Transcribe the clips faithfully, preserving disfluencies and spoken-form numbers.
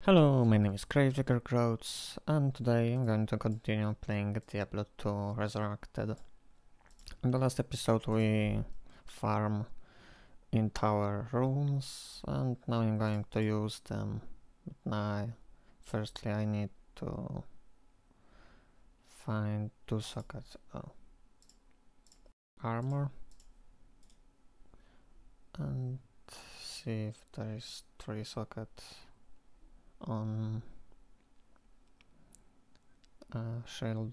Hello, my name is Growths, and today I'm going to continue playing Diablo two Resurrected. In the last episode we farm in tower runes, and now I'm going to use them. But now, firstly I need to find two sockets. Oh. Armor. And see if there is three sockets on uh, shield.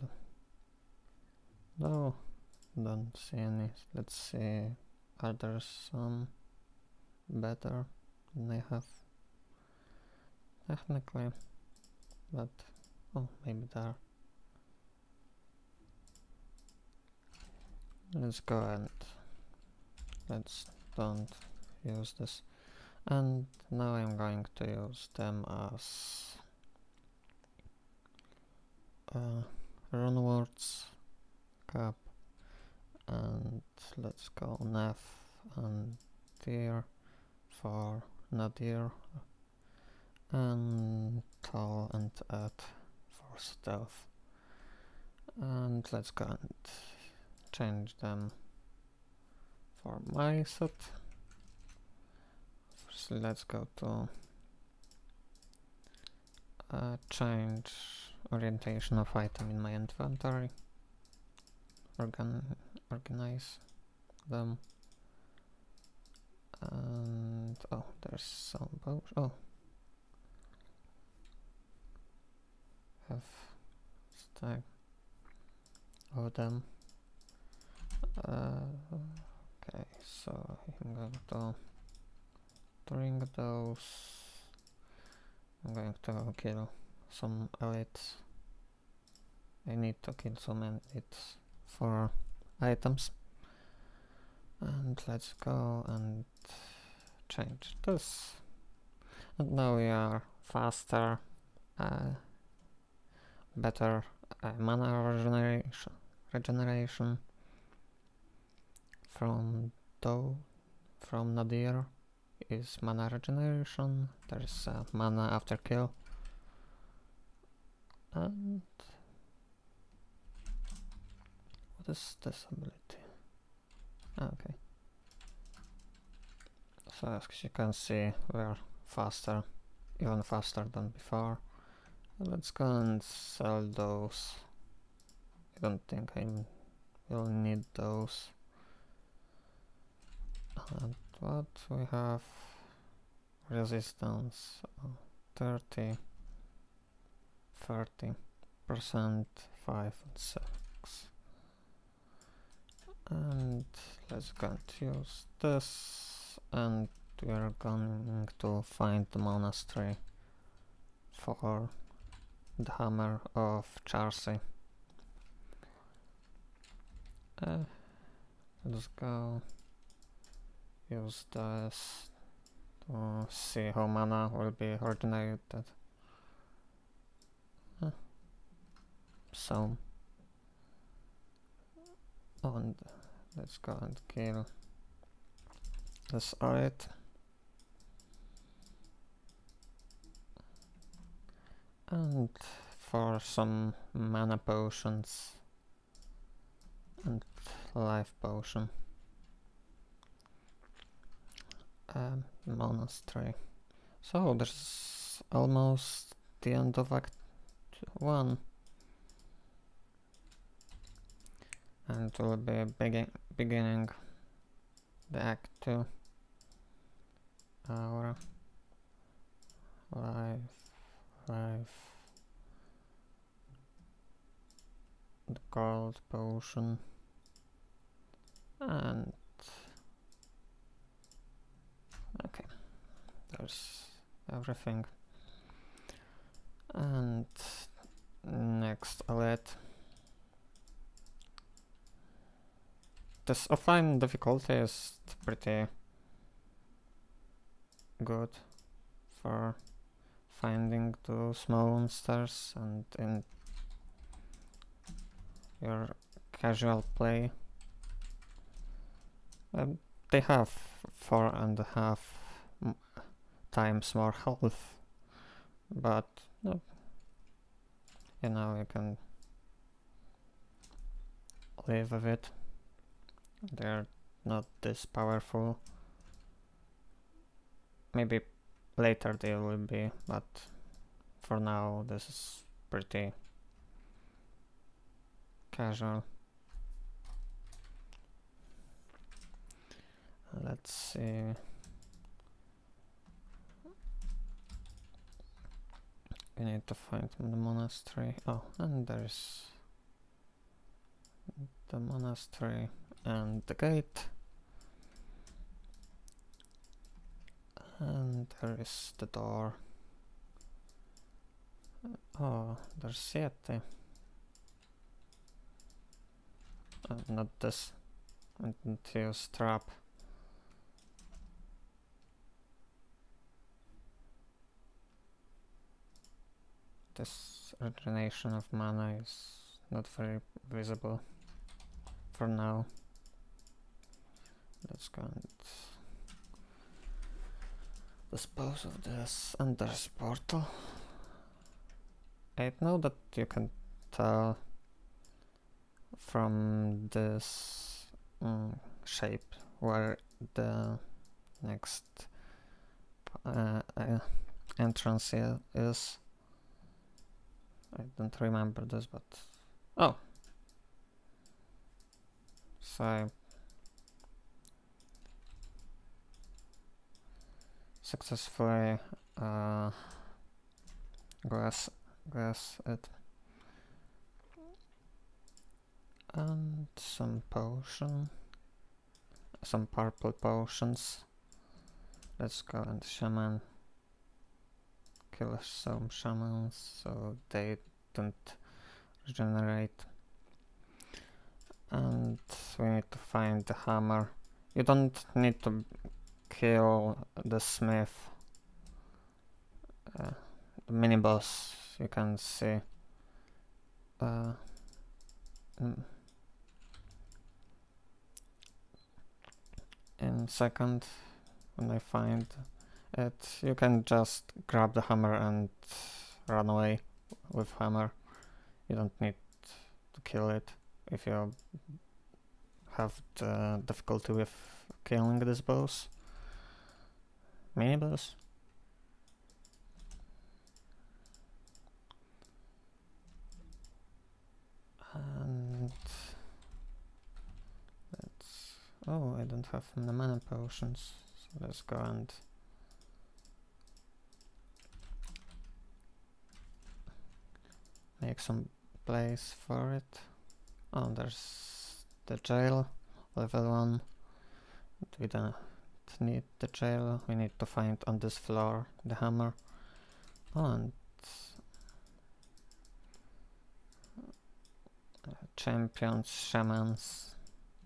No, don't see any. Let's see, are there some better than I have? Technically, but oh, maybe there. Let's go and let's don't use this. And now I'm going to use them as uh, rune words, cap, and let's go Nef and Deer for Nadir, and Tall and Add for stealth. And let's go and change them for my set. First, let's go to uh, change orientation of item in my inventory. Organ organize them. And oh, there's some bows. Oh, have stack of them. Uh, okay, so I'm going to drink those. I'm going to kill some elites. I need to kill some elites for items. And let's go and change this. And now we are faster, uh, better uh, mana regeneration, regeneration from though from Nadir is mana regeneration. There is uh, mana after kill, and what is this ability? Ah, okay. So as you can see, we're faster, even faster than before. Let's go and sell those. I don't think I will need those. And what we have? Resistance uh, thirty, thirty percent, five and six. And let's go and use this, and we are going to find the monastery for the hammer of Charsi. Uh, let's go use this to see how mana will be regenerated. Uh, so, oh, and let's go and kill this elite. And for some mana potions and life potion. Um, monastery. So there's almost the end of Act one. And we'll be begin beginning the Act two. Our life, life, the gold potion, and okay, there's everything. And next elite. This offline difficulty is pretty good for finding the small monsters, and in your casual play um, they have four and a half m times more health but no, you know, you can live with it. They're not this powerful. Maybe later they will be, but for now this is pretty casual. Let's see. We need to find the monastery. Oh, and there's the monastery and the gate. And there is the door. Oh, there's Siete. Uh, not this. I didn't use trap. This regeneration of mana is not very visible for now. Let's go and dispose of this, and there's portal. I know that you can tell from this mm, shape where the next uh, uh, entrance is. I don't remember this, but oh, so I successfully uh, glass glass it, and some potion, some purple potions. Let's go and shaman. Kill some shamans so they don't regenerate. And we need to find the hammer. You don't need to kill the smith. Uh, the mini boss, you can see. Uh, mm, in second, when I find it, you can just grab the hammer and run away with hammer. You don't need to kill it if you have the difficulty with killing this boss. Mini boss. And let's... oh, I don't have the mana potions, so let's go and make some place for it. Oh, there's the jail, level one. We don't need the jail, we need to find on this floor the hammer. Oh, and uh, champions, shamans,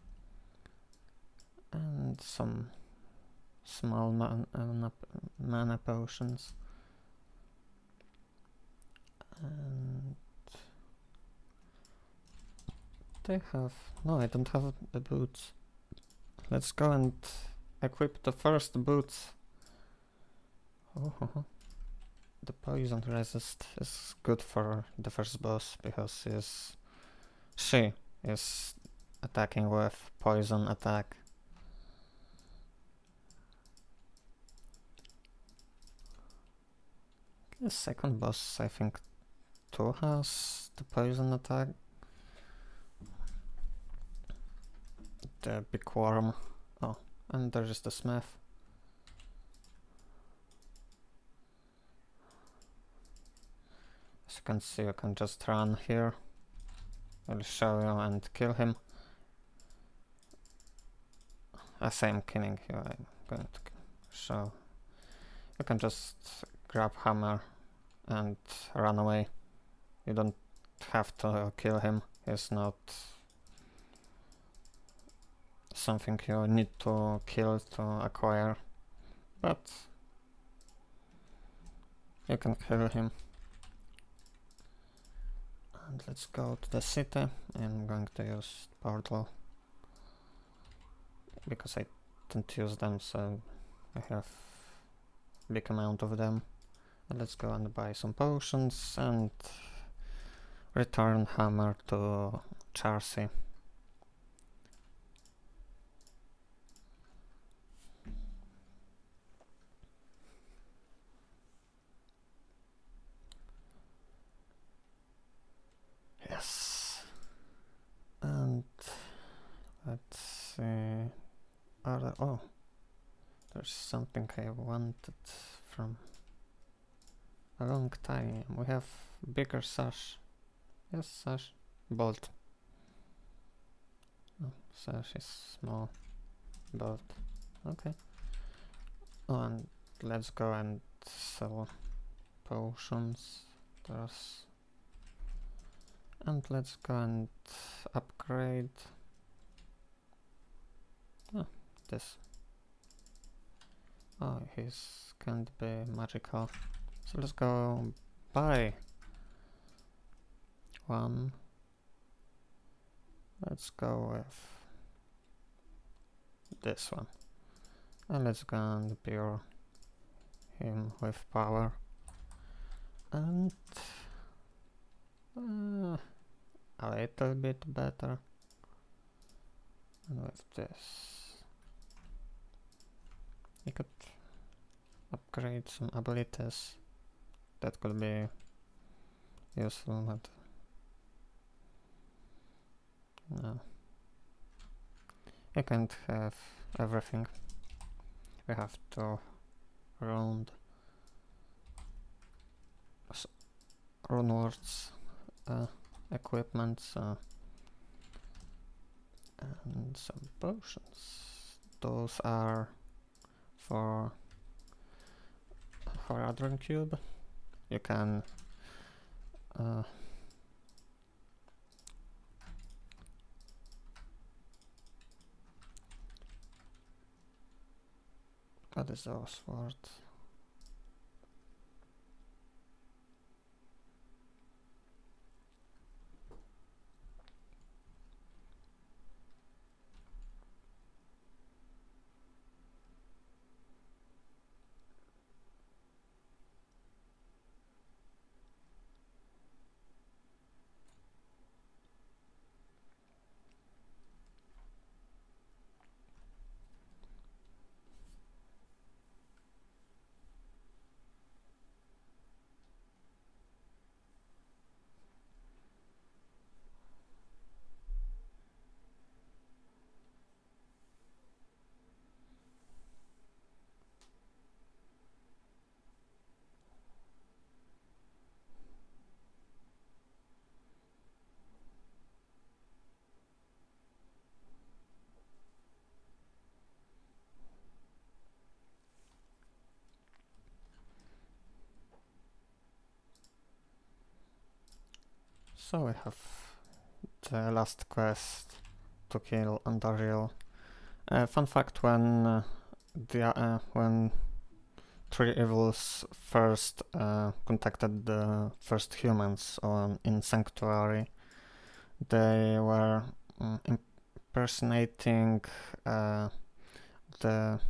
and some small man uh, mana potions. And they have... no, I don't have the boots. Let's go and equip the first boots. Oh, ho, ho. The poison resist is good for the first boss because is she is attacking with poison attack. The second boss, I think, too has the poison attack. The big worm. Oh, and there is the smith. As you can see, you can just run here. I'll show you and kill him. As I'm killing you, I'm going to show. You can just grab hammer and run away. You don't have to kill him. He's not something you need to kill to acquire, but you can kill him. And let's go to the city. I'm going to use portal because I don't use them, so I have big amount of them. Let's go and buy some potions and return hammer to Charsi. Yes. And let's see. Are there, oh, there's something I wanted from a long time. We have bigger sash. Yes, sash. Bolt. Oh, sash is small. Bolt. Okay. Oh, and let's go and sell potions. There's and let's go and upgrade oh, this. Oh, his can't be magical. So let's go buy one. Let's go with this one. And let's go and pure him with power. And uh, a little bit better. And with this, you could upgrade some abilities. That could be useful, but no. You can't have everything. We have to round runewards uh, equipment, so and some potions. Those are for for Adron Cube. You can uh, what is our sword? So we have the last quest to kill Andariel. Uh, fun fact: when uh, the uh, when Three Evils first uh, contacted the first humans on in Sanctuary, they were um, impersonating uh, the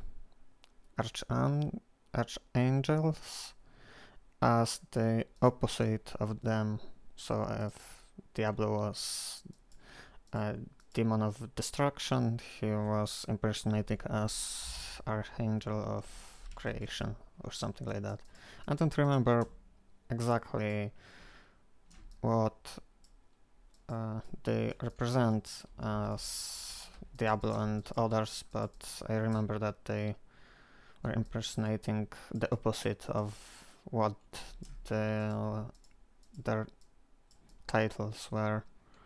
archan archangels as the opposite of them. So if Diablo was a demon of destruction, he was impersonating as archangel of creation or something like that. I don't remember exactly what uh, they represent as Diablo and others, but I remember that they were impersonating the opposite of what the, their titles were.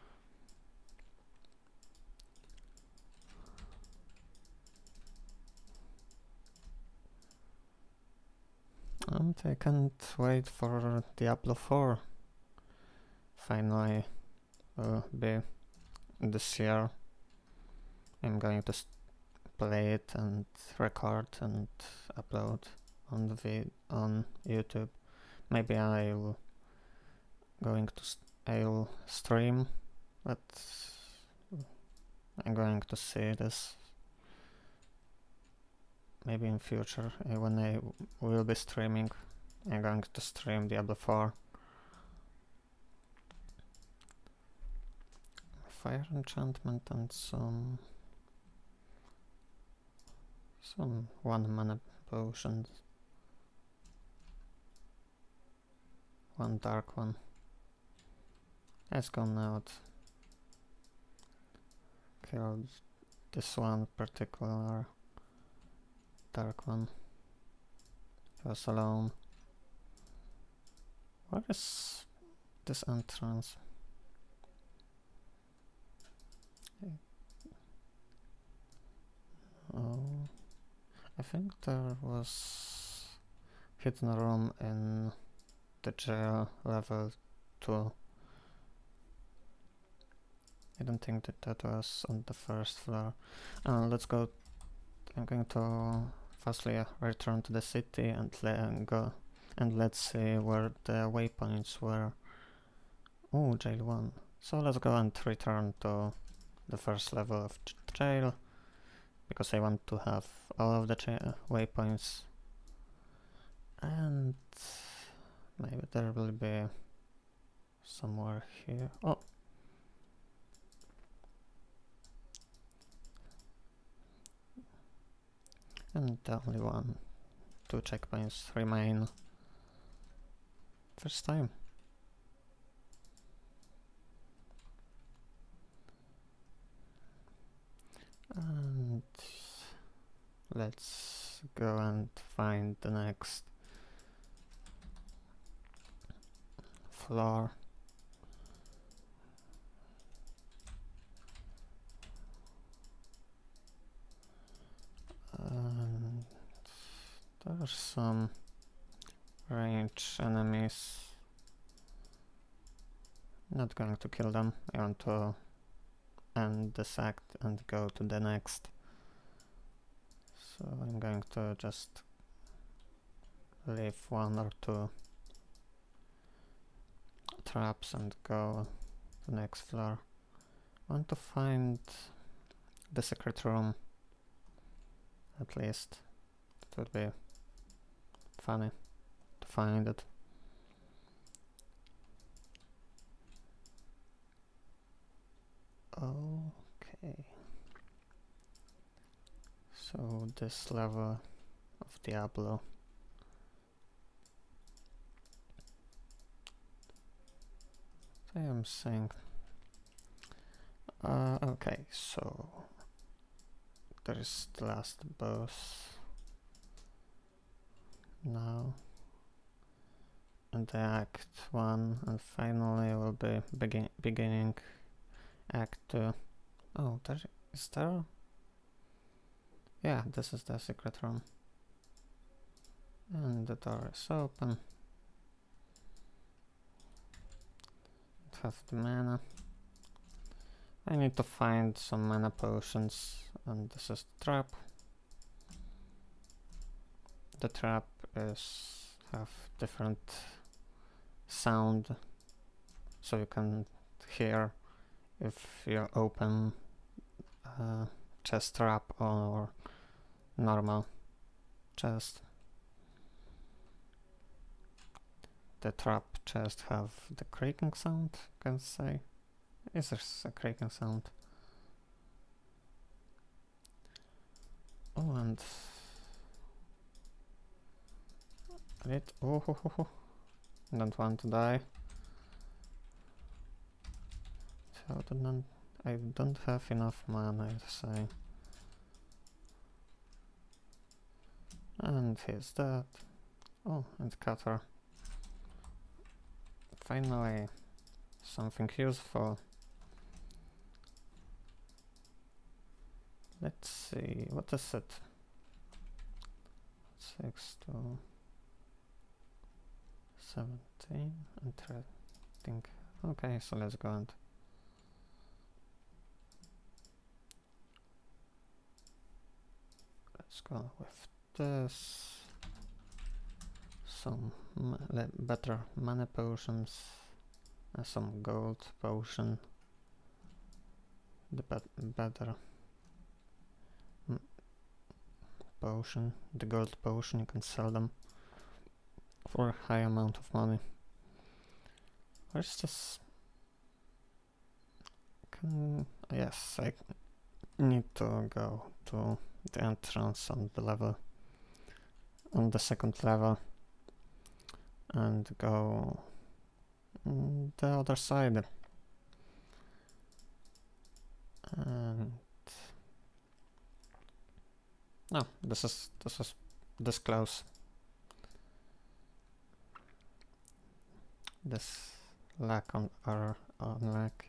And I can't wait for Diablo four finally will be this year. I'm going to play it and record and upload on the vid on YouTube. Maybe I'll going to st I'll stream, but I'm going to see this maybe in future uh, when I will be streaming I'm going to stream Diablo four. Fire enchantment and some some one mana potions. One dark one. Let's go out. Kill this one particular dark one. He was alone. What is this entrance? Oh, I think there was hidden room in the jail level two. I don't think that that was on the first floor. Uh, let's go. I'm going to firstly uh, return to the city and le go and let's see where the waypoints were. Oh, jail one. So let's go and return to the first level of jail, because I want to have all of the waypoints. And maybe there will be somewhere here. Oh! And only one, two checkpoints remain. First time. And let's go and find the next floor. And there's some range enemies. Not going to kill them. I want to end this act and go to the next. So I'm going to just leave one or two traps and go to the next floor. I want to find the secret room. At least it would be funny to find it. Okay. So this level of Diablo. I am saying. Uh, okay, so there is the last boss now, and the act one, and finally will be begin beginning act two. Oh, there is there? Yeah, this is the secret room, and the door is open. Have the mana. I need to find some mana potions, and this is the trap. The trap is have different sound, so you can hear if you open a chest trap or normal chest. The trap chest have the creaking sound, you can say. Is there a creaking sound? Oh, and it. Oh, ho, ho, ho. Don't want to die. So don't, I don't have enough mana, I say. And here's that. Oh, and cutter. Finally, something useful. Let's see, what is it? six to seventeen and threading. Okay, so let's go and let's go with this. Some ma better mana potions, uh, some gold potion, the bet better mm, potion, the gold potion, you can sell them for a high amount of money. Where's this? Can... Yes, I need to go to the entrance on the level, on the second level, and go mm, the other side. And no, this is this is this close. This lack on our on lack.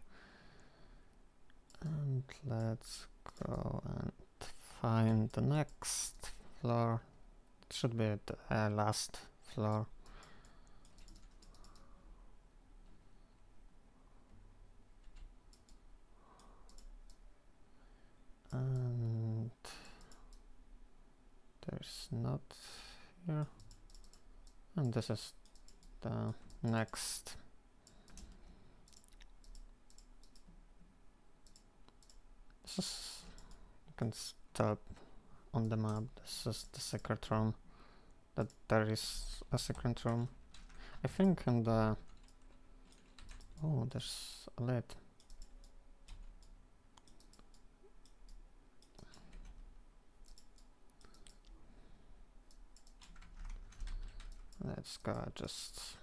And let's go and find the next floor. It should be the uh, last floor. And there's not here. And this is the next. This is, you can stop on the map. This is the secret room. That there is a secret room. I think in the... Oh, there's a lid. Let's go just...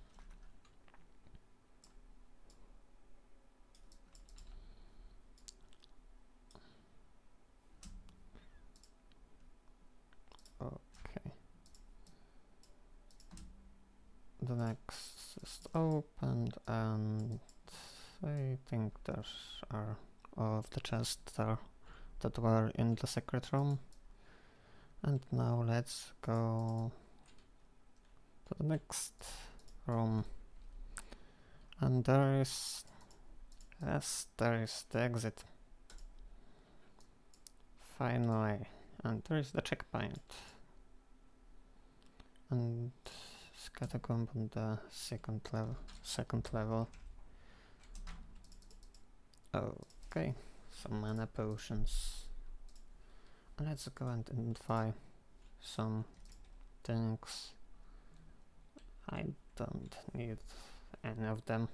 Okay. The next is opened, and I think there are all of the chests there that were in the secret room. And now let's go to the next room. And there is... Yes, there is the exit. Finally. And there is the checkpoint. And it's catacomb on the second level. Second level. Okay, some mana potions. And let's go and identify some things. I don't need any of them.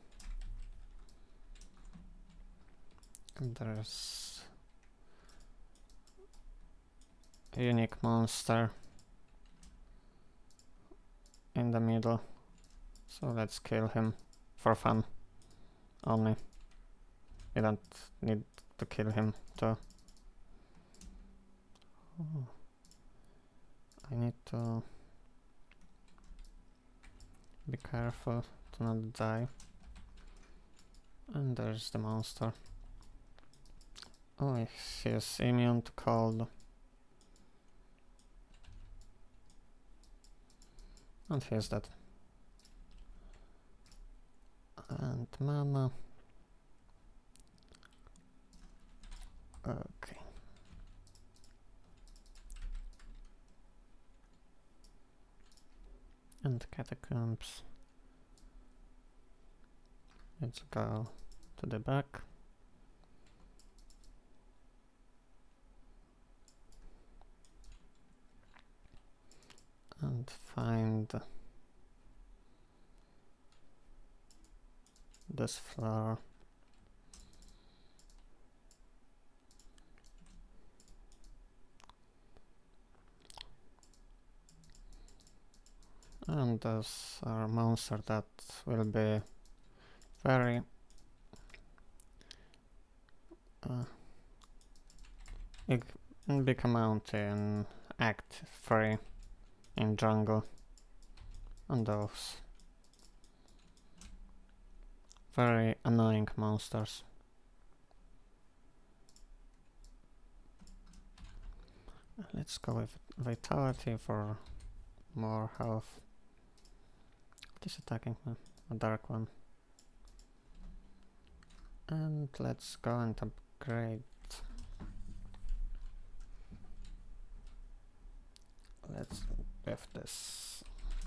And there's a unique monster in the middle, so let's kill him for fun only. You don't need to kill him too. Oh. I need to be careful to not die. And there's the monster. Oh, he is immune to cold. And here's that. And mana. Okay. And catacombs. Let's go to the back. And find this floor. And those are monsters that will be very uh, big, big amount in Act three in jungle, and those very annoying monsters. Let's go with vitality for more health. What is attacking me? A dark one. And let's go and upgrade. Let's with this.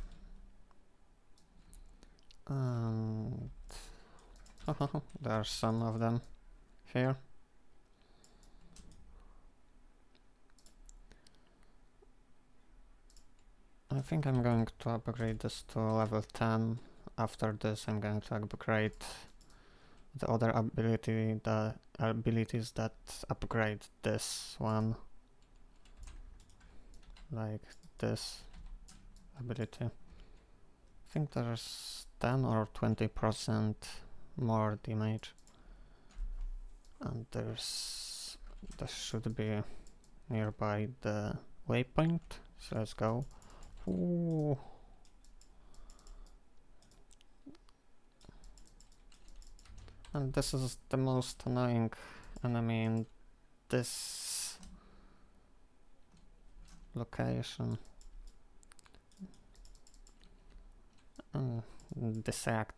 And oh, there are some of them here. I think I'm going to upgrade this to level ten. After this I'm going to upgrade the other ability, the abilities that upgrade this one. Like this ability. I think there's ten or twenty percent more damage. And there's... there should be nearby the waypoint. So let's go. Ooh. And this is the most annoying enemy in this location. And this act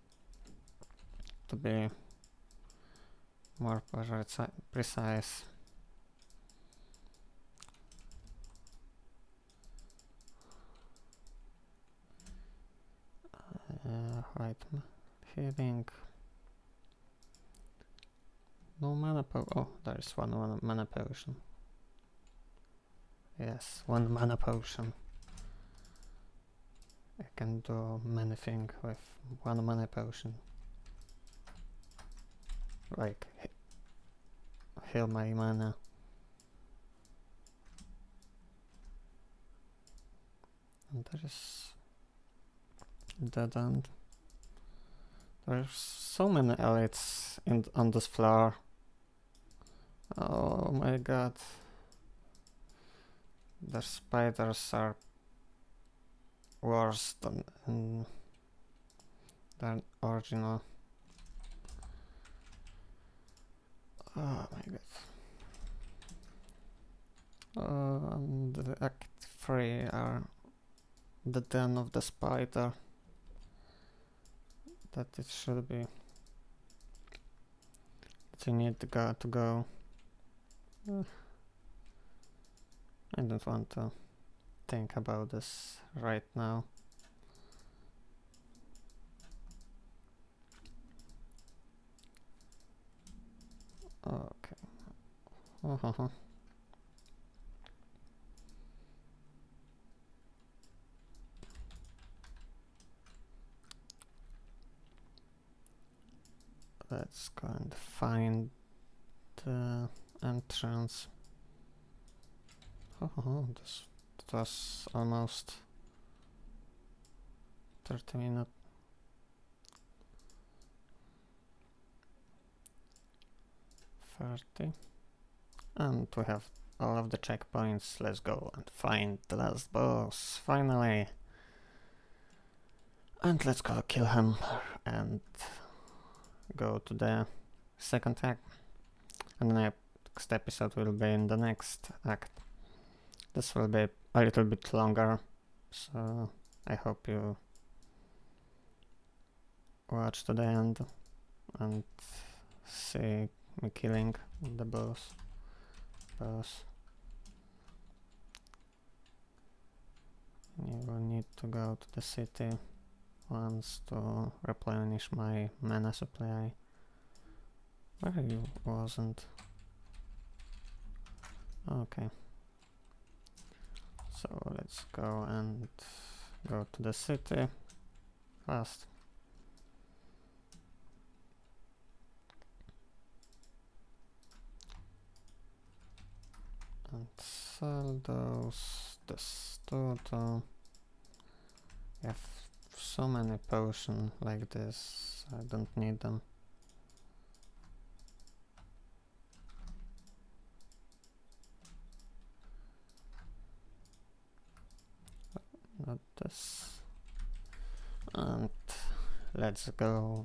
to be more precise. Uh, right, healing. No mana po- oh, there is one, one mana potion. Yes, one mana potion. I can do many things with one mana potion. Like, he heal my mana. And there is dead end. There's so many elites in on this floor. Oh my god. The spiders are worse than in the original. Oh my god. Uh, and the Act three are the den of the spider. That it should be. That you need to go to go. Uh, I don't want to think about this right now. Okay. Uh-huh. Let's go and find the entrance. Oh, this it was almost thirty minutes. thirty. And we have all of the checkpoints. Let's go and find the last boss, finally. And let's go kill him and go to the second act. And the next episode will be in the next act. This will be a little bit longer, so I hope you watch to the end and see me killing the boss. boss. You will need to go to the city once to replenish my mana supply. Where you wasn't? Okay. So let's go and go to the city fast. And sell those, this total. I have so many potions like this, I don't need them. Not this. And let's go.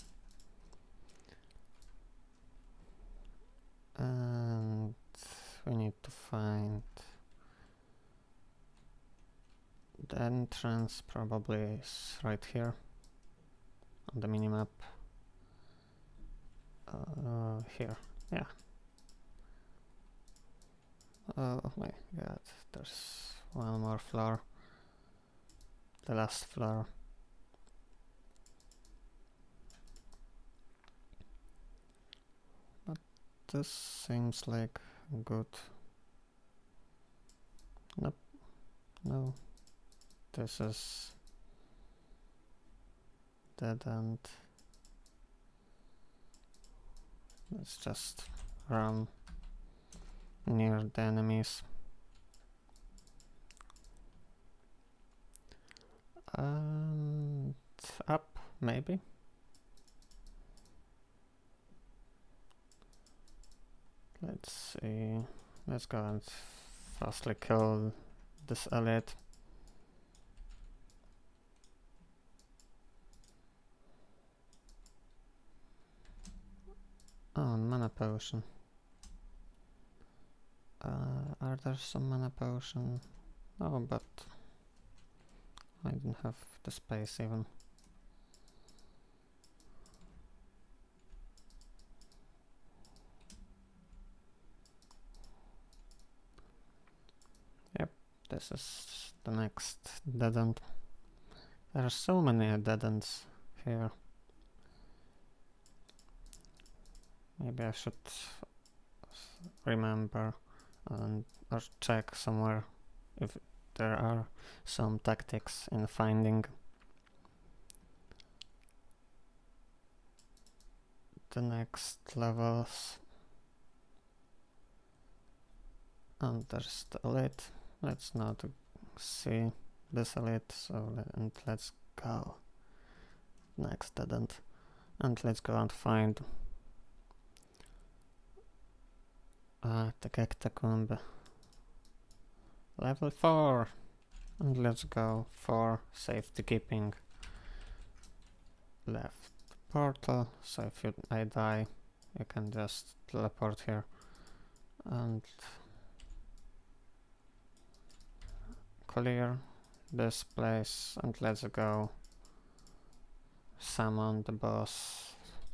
And we need to find the entrance. Probably is right here on the minimap. Uh, here, yeah. Oh my god, there's one more floor. The last floor. But this seems like good. Nope. No. this is dead end. Let's just run near the enemies. And up, maybe? Let's see. Let's go and fastly kill this elite. Oh, mana potion. Uh, are there some mana potion? Oh, but I didn't have the space even. Yep, this is the next dead end. There are so many dead ends here. Maybe I should remember and or check somewhere if there are some tactics in finding the next levels. And there's the elite. Let's not see this elite, so le and let's go next dead end, and let's go and find uh, the catacomb level four, and let's go for safety keeping. Left portal, so if you, I die, you can just teleport here and clear this place, and let's go summon the boss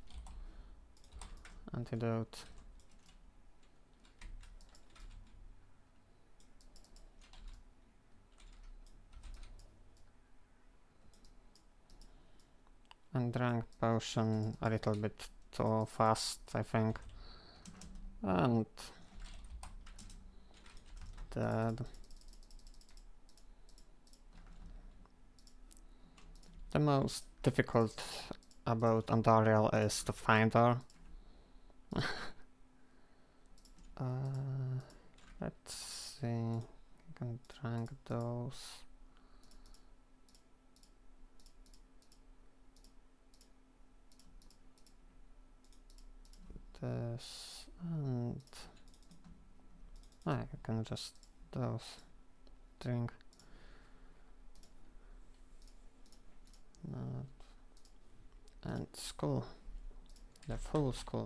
antidote. And drank potion a little bit too fast, I think. And dead. The most difficult about Andariel is to find her. uh, let's see, I can drink those. This and ah, I can just those drink. Not and skull, the full skull.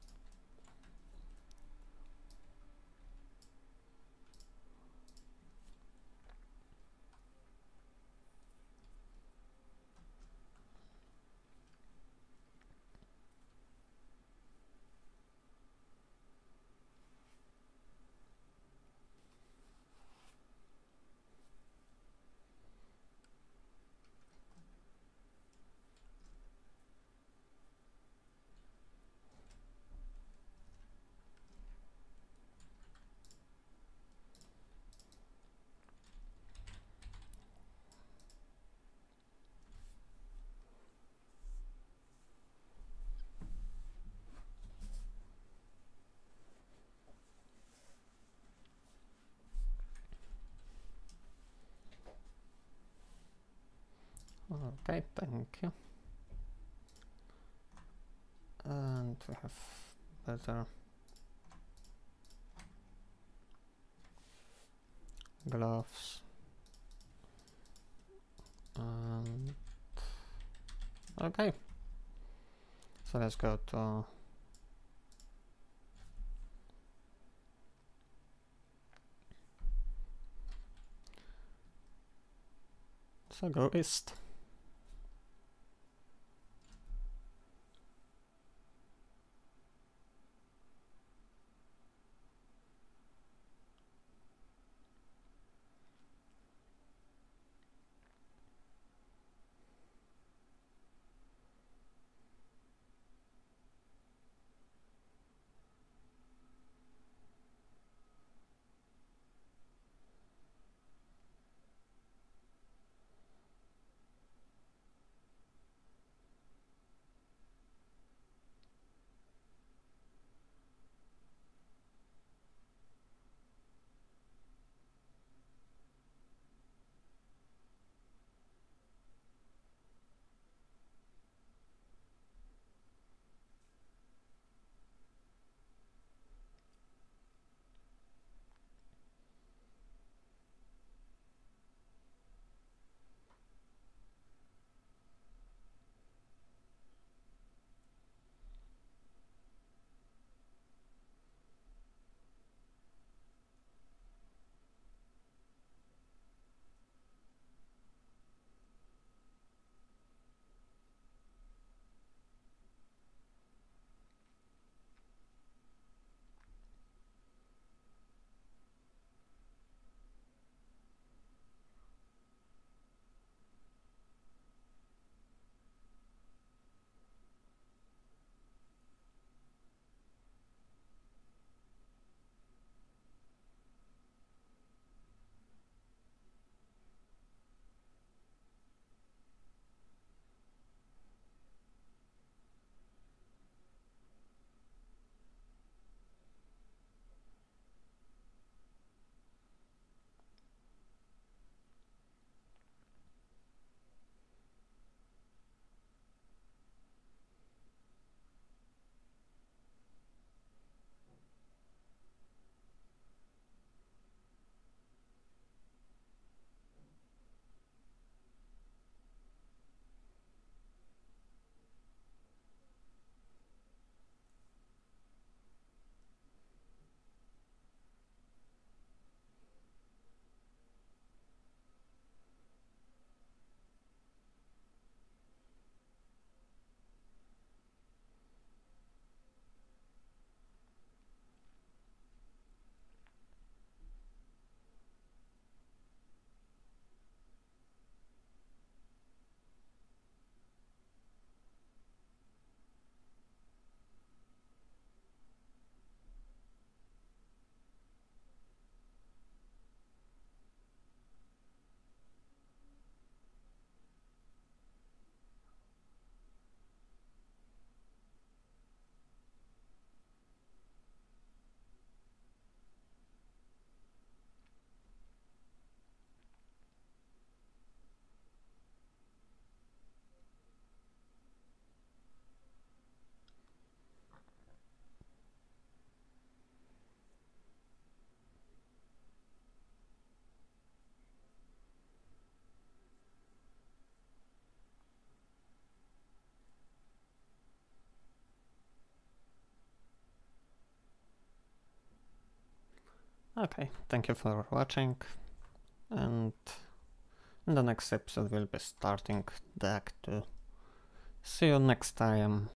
Okay, thank you. And we have better gloves. And okay, so let's go to so go east. Okay, thank you for watching, and in the next episode we'll be starting the Act two. See you next time.